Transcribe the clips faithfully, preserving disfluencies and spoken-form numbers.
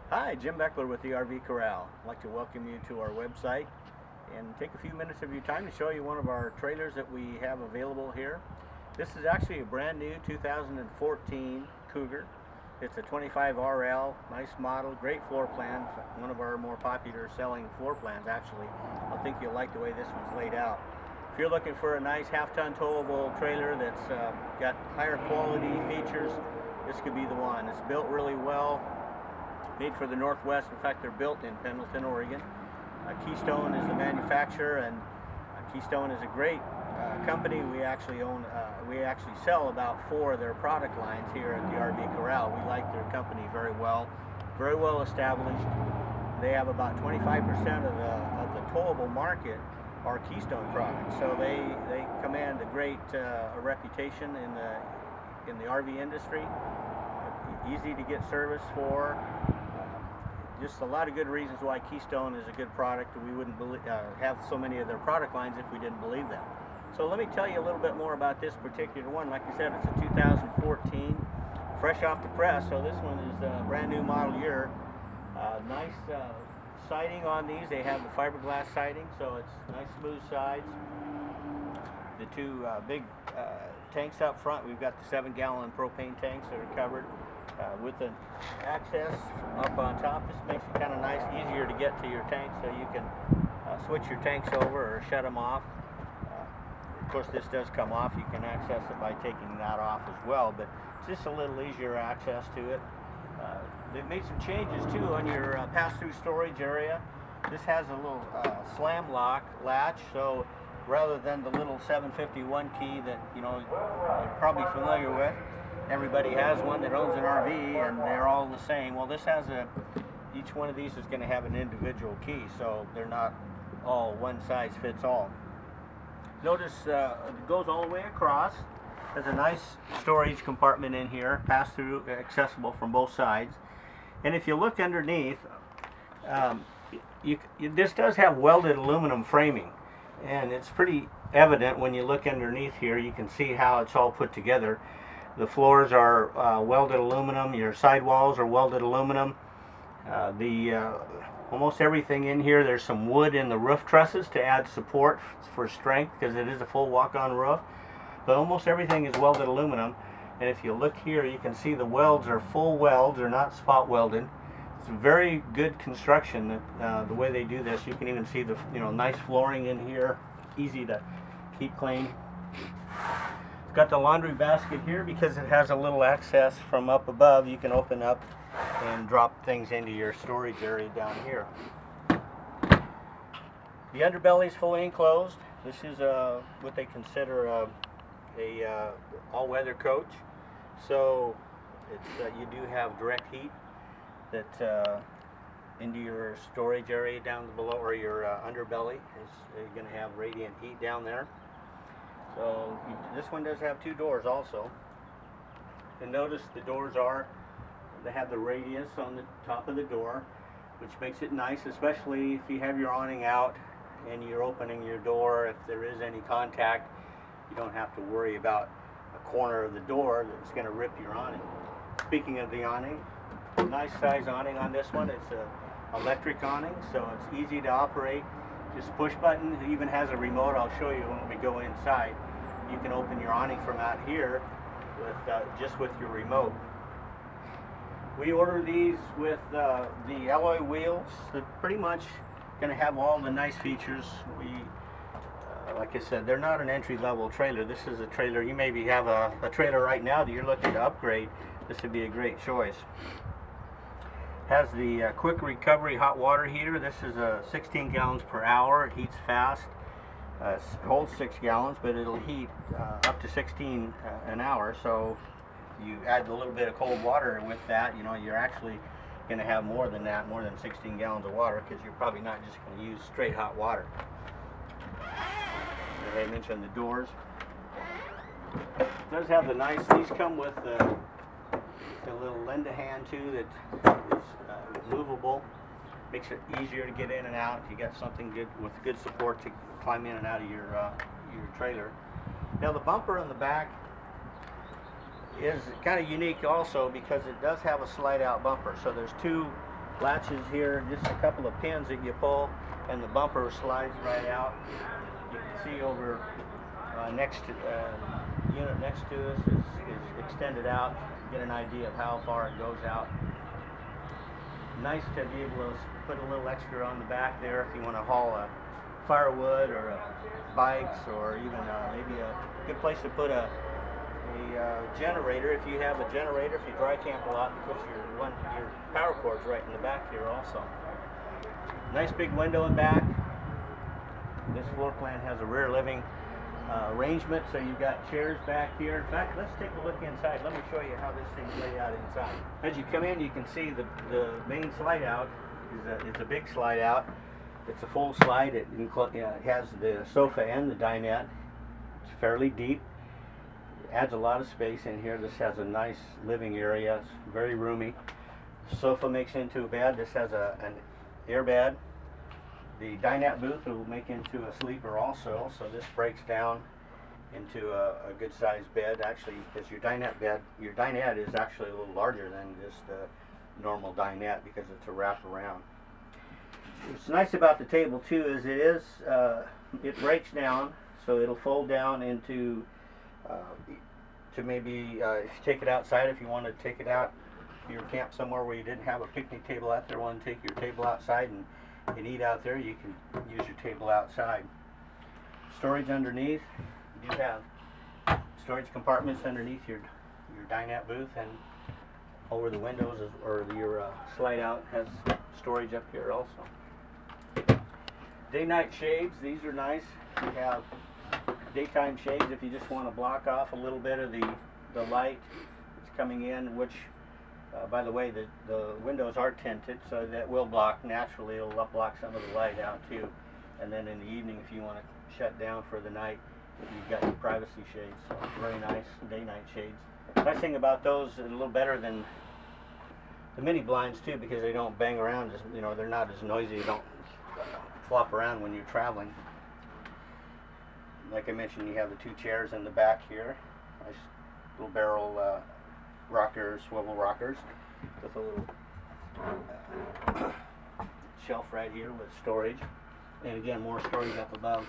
Hi, Jim Beckler with the R V Corral. I'd like to welcome you to our website and take a few minutes of your time to show you one of our trailers that we have available here. This is actually a brand new two thousand fourteen Cougar. It's a twenty-five R L, nice model, great floor plan, one of our more popular selling floor plans actually. I think you'll like the way this one's laid out. If you're looking for a nice half-ton towable trailer that's uh, got higher quality features, this could be the one. It's built really well. Made for the Northwest. In fact, they're built in Pendleton, Oregon. Uh, Keystone is the manufacturer, and uh, Keystone is a great uh, company. We actually own, uh, we actually sell about four of their product lines here at the R V Corral. We like their company very well, very well established. They have about twenty-five percent of the of the towable market are Keystone products, so they they command a great uh, a reputation in the in the R V industry. Uh, easy to get service for. Just a lot of good reasons why Keystone is a good product. We wouldn't believe, uh, have so many of their product lines if we didn't believe them. So let me tell you a little bit more about this particular one. Like I said, it's a two thousand fourteen, fresh off the press, so this one is a brand new model year. Uh, nice uh, siding on these. They have the fiberglass siding, so it's nice smooth sides. The two uh, big uh, tanks up front, we've got the seven gallon propane tanks that are covered. Uh, with the access up on top, this makes it kind of nice, easier to get to your tank, so you can uh, switch your tanks over or shut them off. Uh, of course, this does come off. You can access it by taking that off as well, but it's just a little easier access to it. Uh, they've made some changes too on your uh, pass-through storage area. This has a little uh, slam lock latch, so rather than the little seven fifty-one key that you know you're probably familiar with. Everybody has one that owns an R V, and they're all the same. Well, this has a, each one of these is going to have an individual key, so they're not all one size fits all. Notice uh, it goes all the way across. There's a nice storage compartment in here, pass-through, accessible from both sides. And if you look underneath, um, you, you, this does have welded aluminum framing, and it's pretty evident when you look underneath here. You can see how it's all put together. The floors are uh, welded aluminum. Your sidewalls are welded aluminum. Uh, the uh, almost everything in here. There's some wood in the roof trusses to add support for strength because it is a full walk-on roof. But almost everything is welded aluminum. And if you look here, you can see the welds are full welds. They're not spot welded. It's a very good construction. That uh, the way they do this, you can even see the you know nice flooring in here. Easy to keep clean. It's got the laundry basket here because it has a little access from up above. You can open up and drop things into your storage area down here. The underbelly is fully enclosed. This is uh, what they consider a, a uh, all-weather coach. So it's, uh, you do have direct heat that uh, into your storage area down below, or your uh, underbelly. Is, you're going to have radiant heat down there. So you, this one does have two doors also. And notice the doors are, they have the radius on the top of the door, which makes it nice, especially if you have your awning out and you're opening your door. If there is any contact, you don't have to worry about a corner of the door that's going to rip your awning. Speaking of the awning, nice size awning on this one. It's an electric awning, so it's easy to operate. Just push button. It even has a remote. I'll show you when we go inside. You can open your awning from out here with uh, just with your remote. We order these with uh, the alloy wheels. They're pretty much going to have all the nice features. We, uh, like I said, they're not an entry-level trailer. This is a trailer. You maybe have a, a trailer right now that you're looking to upgrade. This would be a great choice. Has the uh, quick recovery hot water heater. This is a uh, sixteen gallons per hour. It heats fast. Uh, it holds six gallons, but it'll heat uh, up to sixteen uh, an hour. So you add a little bit of cold water with that, you know, you're actually going to have more than that, more than sixteen gallons of water, because you're probably not just going to use straight hot water. As I mentioned, the doors. It does have the nice. These come with uh, a little lend-a-hand too that is uh, movable, makes it easier to get in and out. You got something good with good support to climb in and out of your uh, your trailer. Now the bumper in the back is kind of unique also because it does have a slide-out bumper. So there's two latches here, just a couple of pins that you pull, and the bumper slides right out. You can see over uh, next to, uh, unit next to us is, is extended out. Get an idea of how far it goes out. Nice to be able to put a little extra on the back there if you want to haul a firewood or a bikes, or even uh, maybe a good place to put a a uh, generator if you have a generator, if you dry camp a lot, because your one your power cord's right in the back here also. Nice big window in back. This floor plan has a rear living uh, arrangement, so you've got chairs back here. In fact, let's take a look inside. Let me show you how this thing's laid out inside. As you come in, you can see the the main slide out is a, it's a big slide out. It's a full slide. It, uh, it has the sofa and the dinette. It's fairly deep. Adds a lot of space in here. This has a nice living area. It's very roomy. The sofa makes into a bed. This has a, an air bed. The dinette booth will make into a sleeper also, so this breaks down into a, a good sized bed. Actually, because your dinette bed, your dinette is actually a little larger than just the normal dinette because it's a wraparound. What's nice about the table too is it is uh, it breaks down, so it'll fold down into Uh, to maybe uh, if you take it outside, if you want to take it out, if you're camped somewhere where you didn't have a picnic table out there, want to take your table outside and, and eat out there, you can use your table outside. Storage underneath, you have storage compartments underneath your your dinette booth, and over the windows is, or your uh, slide out has storage up here also. Day-night shades, these are nice. You have daytime shades if you just want to block off a little bit of the, the light that's coming in, which, uh, by the way, the, the windows are tinted, so that will block, naturally, it'll block some of the light out too. And then in the evening, if you want to shut down for the night, you've got your privacy shades, so very nice day-night shades. Nice thing about those, a little better than the mini blinds too, because they don't bang around, as, you know, they're not as noisy, they don't uh, flop around when you're traveling. Like I mentioned, you have the two chairs in the back here. Nice little barrel uh, rockers, swivel rockers, with a little uh, shelf right here with storage. And again, more storage up above.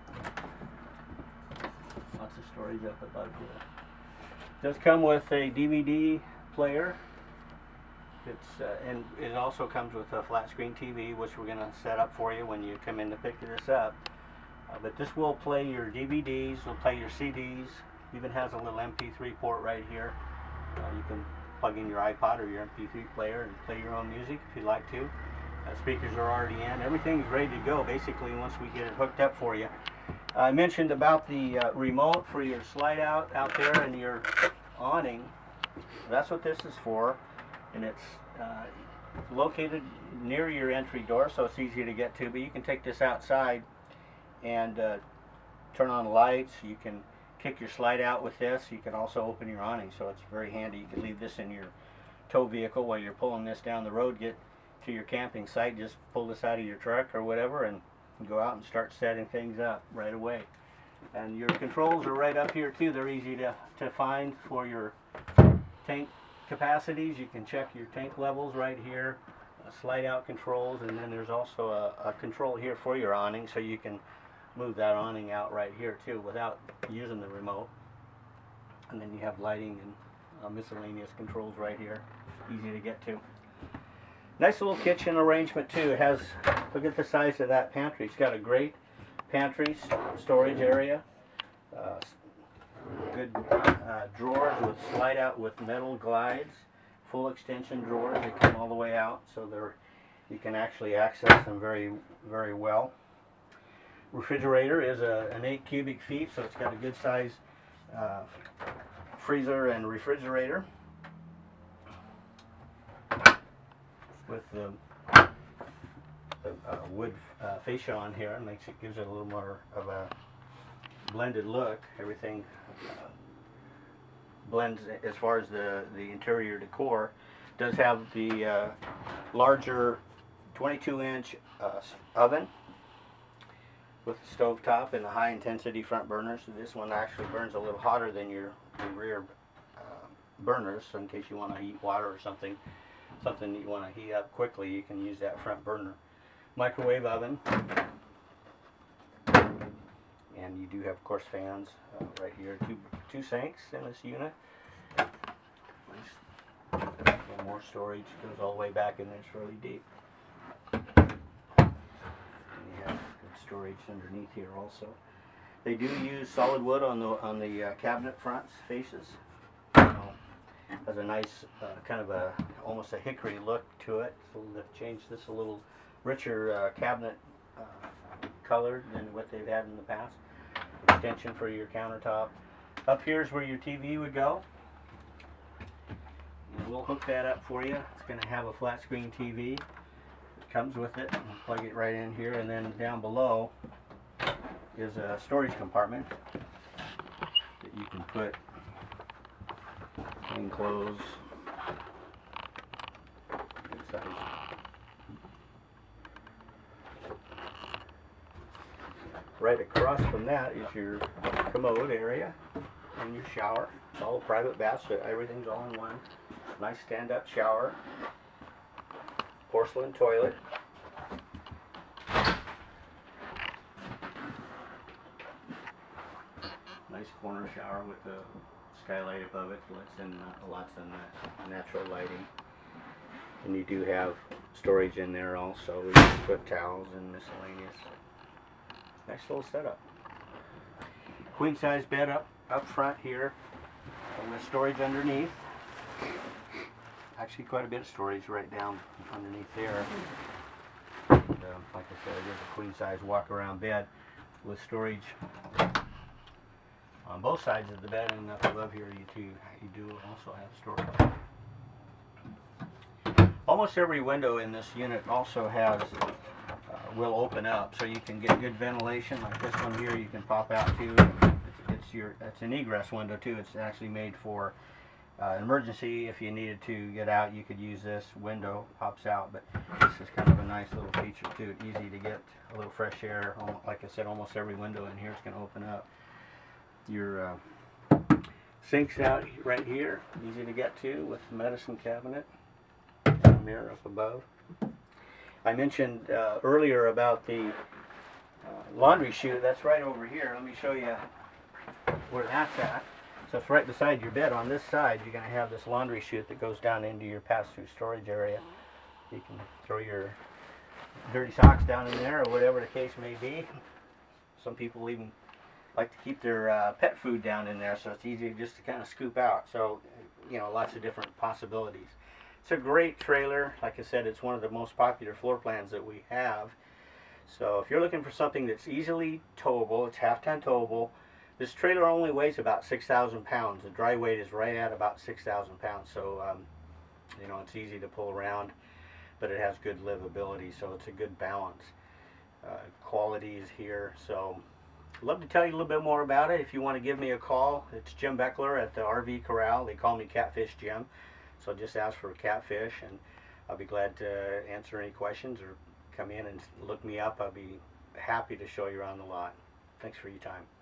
Lots of storage up above here. It does come with a D V D player. It's uh, and it also comes with a flat screen T V, which we're going to set up for you when you come in to pick this up. Uh, but this will play your D V Ds, will play your C Ds, even has a little M P three port right here. Uh, you can plug in your iPod or your M P three player and play your own music if you'd like to. Uh, speakers are already in. Everything's ready to go basically once we get it hooked up for you. Uh, I mentioned about the uh, remote for your slide out out there and your awning. That's what this is for, and it's uh, located near your entry door, so it's easy to get to, but you can take this outside and uh, turn on the lights. You can kick your slide out with this. You can also open your awning, so it's very handy. You can leave this in your tow vehicle while you're pulling this down the road, get to your camping site, just pull this out of your truck or whatever and go out and start setting things up right away. And your controls are right up here too. They're easy to, to find for your tank capacities. You can check your tank levels right here, uh, slide out controls, and then there's also a, a control here for your awning, so you can move that awning out right here too without using the remote. And then you have lighting and uh, miscellaneous controls right here, easy to get to. Nice little kitchen arrangement too. It has, look at the size of that pantry. It's got a great pantry storage area, uh, good uh, drawers with slide out with metal glides, full extension drawers that come all the way out, so they're, you can actually access them very very well. Refrigerator is a, an eight cubic feet, so it's got a good size uh, freezer and refrigerator with the, the uh, wood uh, fascia on here. It makes it, gives it a little more of a blended look. Everything uh, blends as far as the the interior decor. Does have the uh, larger twenty-two inch uh, oven with the stove top and a high intensity front burner. So this one actually burns a little hotter than your, your rear uh, burners, so in case you want to heat water or something. something that you want to heat up quickly, you can use that front burner. Microwave oven, and you do have, of course, fans uh, right here. Two two sinks in this unit. Nice. A little more storage, goes all the way back in there. It's really deep. And you have good storage underneath here also. They do use solid wood on the on the uh, cabinet fronts faces. So, has a nice uh, kind of a almost a hickory look to it. So they've changed this a little richer uh, cabinet uh, color than what they've had in the past. Extension for your countertop. Up here is where your T V would go. And we'll hook that up for you. It's going to have a flat screen T V. It comes with it. We'll plug it right in here, and then down below is a storage compartment that you can put clean clothes. Good size. Right across from that is your commode area and your shower. It's all a private bath, so everything's all in one. Nice stand-up shower. Porcelain toilet. Nice corner shower with the skylight above it, lets in uh, lots of na natural lighting. And you do have storage in there also. We can put towels and miscellaneous. Nice little setup. Queen size bed up up front here, and with storage underneath. Actually, quite a bit of storage right down underneath there. And, uh, like I said, it is a queen size walk around bed with storage on both sides of the bed, and up above here you do you do also have storage. Almost every window in this unit also has uh, will open up, so you can get good ventilation. Like this one here, you can pop out to. It's, it's your it's an egress window too. It's actually made for uh, emergency. If you needed to get out, you could use this window. Pops out, but this is kind of a nice little feature too. Easy to get a little fresh air. Like I said, almost every window in here is going to open up. Your uh, sink's out right here, easy to get to with the medicine cabinet, mirror up above. I mentioned uh, earlier about the uh, laundry chute. That's right over here. Let me show you where that's at. So it's right beside your bed. On this side, you're going to have this laundry chute that goes down into your pass-through storage area. You can throw your dirty socks down in there, or whatever the case may be. Some people even like to keep their uh, pet food down in there, so it's easy just to kind of scoop out. So, you know, lots of different possibilities. It's a great trailer. Like I said, it's one of the most popular floor plans that we have. So if you're looking for something that's easily towable, it's half-ton towable. This trailer only weighs about six thousand pounds. The dry weight is right at about six thousand pounds. So, um, you know, it's easy to pull around, but it has good livability, so it's a good balance. Uh, quality is here. So I'd love to tell you a little bit more about it. If you want to give me a call, it's Jim Beckler at the R V Corral. They call me Catfish Jim. So just ask for Catfish, and I'll be glad to answer any questions, or come in and look me up. I'll be happy to show you around the lot. Thanks for your time.